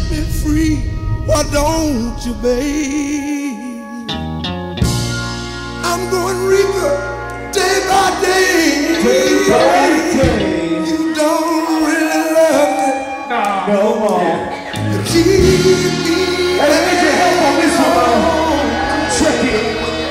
me free, why don't you, babe? I'm going reaper day by day. You don't really love me no more. You keep me. Hey, let me get help on this one. Check it.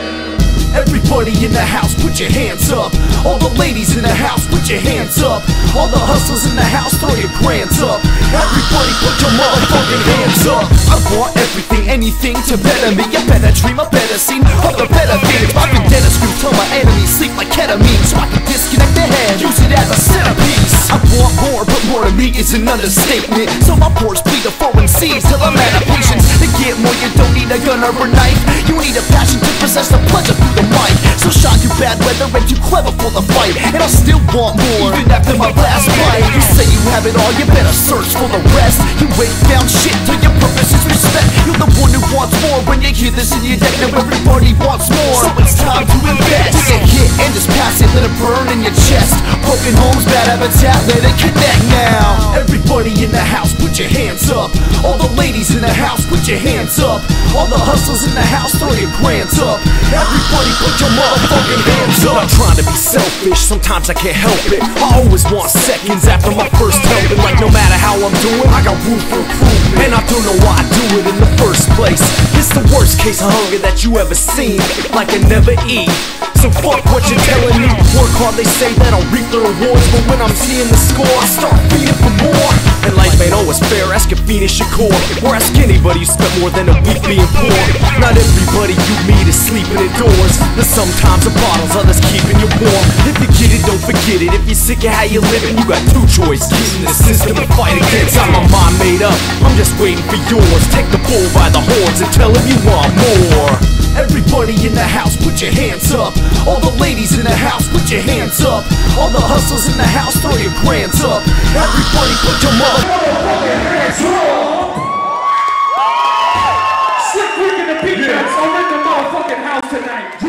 Everybody in the house, put your hands up. All the ladies in the house, put your hands up. All the hustlers in the house, throw your grands up. Everybody put your motherfucking hands up. I want everything, anything to better me. A better dream, a better scene, other better things. My vendetta scream till my enemies sleep like ketamine, so I can disconnect their head, use it as a centerpiece. I want more, but more to me is an understatement. So my pores bleed the foreign seas till I'm out of patience. To get more, you don't need a gun or a knife. You need a passion to possess the pleasure through the mic. So shot you bad weather and too clever for the fight, and I still want more, even after my last fight. You say you have it all, you better search for the rest. You ain't found shit till your purpose is respect. You're the one who wants more when you hear this in your deck. Now everybody wants more, so it's time to invest. Take a hit and just pass it, let it burn in your chest. Broken homes, bad habitat, let it connect now. Everybody in the house, put your hands up. All the ladies in the house, put your hands up. All the hustlers in the house, throw your grands up. Everybody put your motherfucking hands up. I'm trying to be selfish, sometimes I can't help it. I always want seconds after my first helping. Like no matter how I'm doing, I got room for improvement, and I don't know why I do it in the first place. It's the worst case of hunger that you ever seen, like I never eat. So fuck what you're telling me. Work hard, they say that I'll reap the rewards, but when I'm seeing the score, I start feeding for more. And life ain't always fair, ask your Phoenix Shakur, or ask anybody who spent more than a week being poor. Not everybody you meet is sleeping indoors. There's sometimes the bottles, others keeping you warm. If you get it, don't forget it. If you're sick of how you living, you got two choices: get in the system and fight against. Got my mind made up, I'm just waiting for yours. Take the bull by the horns and tell him you want more. Everybody in the house, put your hands up. All the ladies in the house, put your hands up. All the hustlers in the house, throw your grands up. Everybody put your motherfucking hands up. Slick Rick and the Peanuts are in the motherfucking house tonight.